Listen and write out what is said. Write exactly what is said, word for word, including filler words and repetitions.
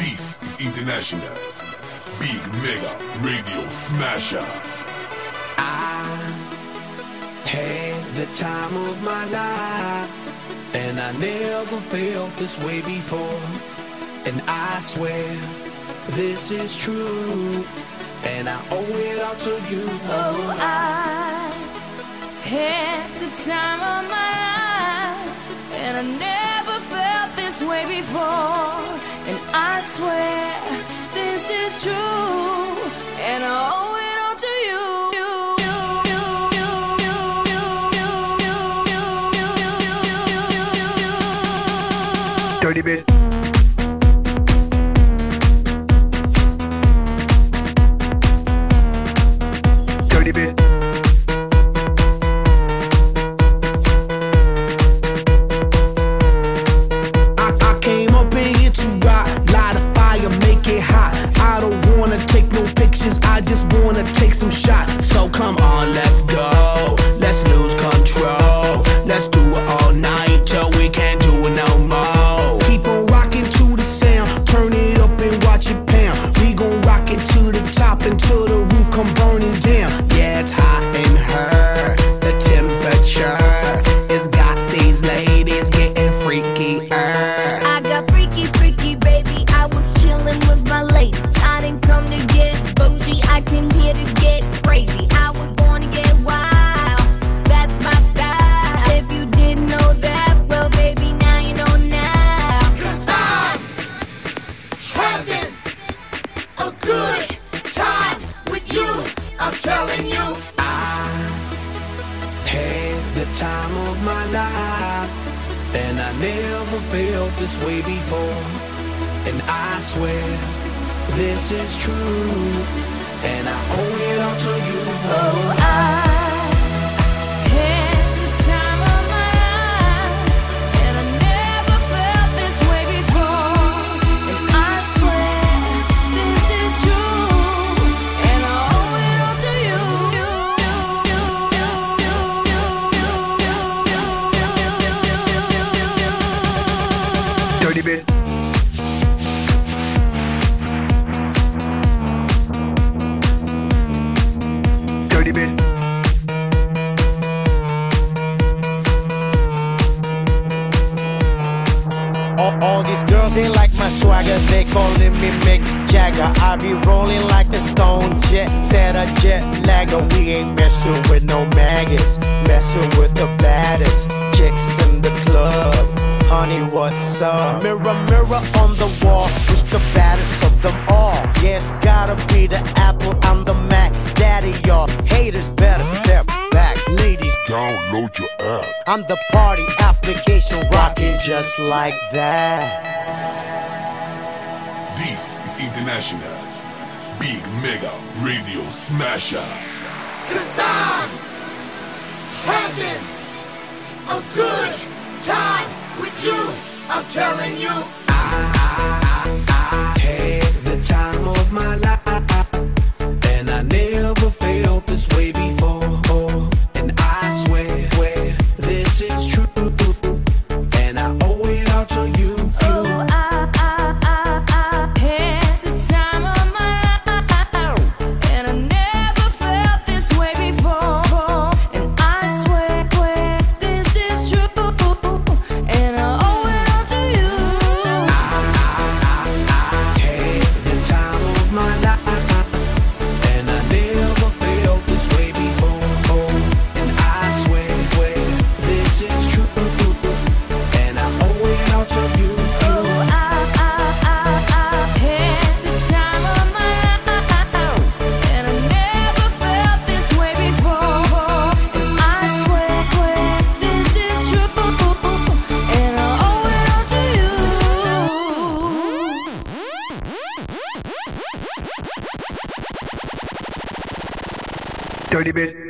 This is International Big Mega Radio Smasher. I had the time of my life, and I never felt this way before. And I swear this is true, and I owe it all to you. Oh, I had the time of my life, and I never felt this way before. And I swear this is true, and I owe it all to you. Dirty bit. Dirty bit. I, I came up in here to rock, light a fire, make it hot. I don't wanna take no pictures, I just wanna take some shots. So come on, let's go, let's lose control. Let's do it all night till we can't do it no more. Keep on rocking to the sound, turn it up and watch it pound. We gon' rock it to the top until the roof come burning down. Yeah, it's hot in her, the temperature has got these ladies getting freaky. I got freaky, freaky, baby. I was chillin' with my ladies. I didn't come to get bougie, I came here to get crazy. I was born to get wild, that's my style. If you didn't know that, well, baby, now you know now. 'Cause I'm having a good time with you, I'm telling you. I had the time of my life, and I never felt this way before. And I swear this is true, and I owe it all to you. Oh, I had the time of my life, and I never felt this way before. And I swear this is true, and I owe it all to you. Dirty bit. Dirty bit. All, all these girls, they like my swagger, they calling me Mick Jagger. I be rolling like a stone jet, set a jet lagger. We ain't messing with no maggots, messing with the baddest chicks in the club. Honey, what's up? Mirror, mirror on the wall, who's the baddest of them all? Yeah, it's gotta be the Apple, I'm the Mac. Daddy, y'all haters better step back. Ladies, Download your app. I'm the party application, rocking just like that. This is International Big Mega Radio Smasher. 'Cause I'm having a good time with you, I'm telling you. I had the time of my life, and I never felt this way before. And I swear, swear this is true, and I owe it all to you. Oh, I, I, I, I had the time of my life, and I never felt this way before. And I swear, swear this is true, and I owe it all to you. I had the time of my life, and I never felt this way before. And I swear, swear this is true, and I owe it all to you. Oh, I, I, I, I had the time of my life, and I never felt this way before. And I swear, swear this is true, and I owe it all to you. Dirty bit.